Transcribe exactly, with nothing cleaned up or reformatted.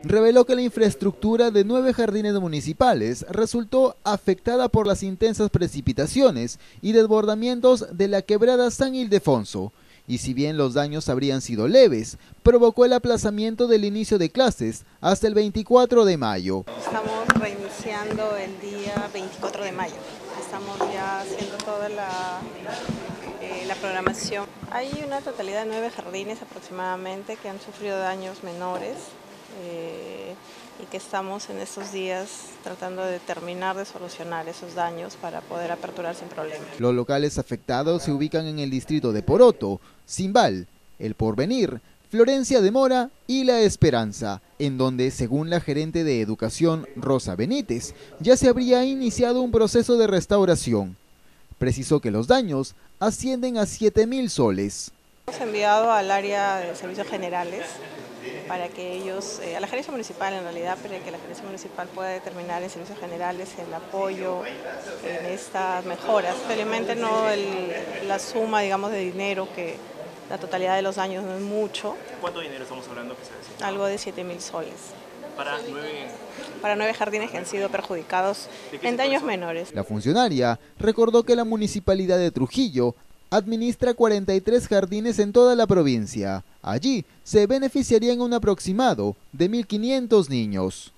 reveló que la infraestructura de nueve jardines municipales resultó afectada por las intensas precipitaciones y desbordamientos de la quebrada San Ildefonso, y si bien los daños habrían sido leves, provocó el aplazamiento del inicio de clases hasta el veinticuatro de mayo. Estamos reiniciando el día veinticuatro de mayo, estamos ya haciendo toda la, eh, la programación. Hay una totalidad de nueve jardines aproximadamente que han sufrido daños menores. Eh, y que estamos en estos días tratando de terminar de solucionar esos daños para poder aperturar sin problema. Los locales afectados se ubican en el distrito de Poroto, Cimbal, El Porvenir, Florencia de Mora y La Esperanza, en donde, según la gerente de Educación, Rosa Benítez, ya se habría iniciado un proceso de restauración. Precisó que los daños ascienden a siete mil soles. Hemos enviado al área de servicios generales para que ellos, eh, a la gerencia municipal en realidad, para que la gerencia municipal pueda determinar en servicios generales el apoyo en estas mejoras. Felizmente no el, la suma, digamos, de dinero, que la totalidad de los daños no es mucho. ¿Cuánto dinero estamos hablando que se necesita? Algo de siete mil soles. Para nueve... Para nueve jardines que han sido perjudicados en daños menores. La funcionaria recordó que la Municipalidad de Trujillo administra cuarenta y tres jardines en toda la provincia. Allí se beneficiarían un aproximado de mil quinientos niños.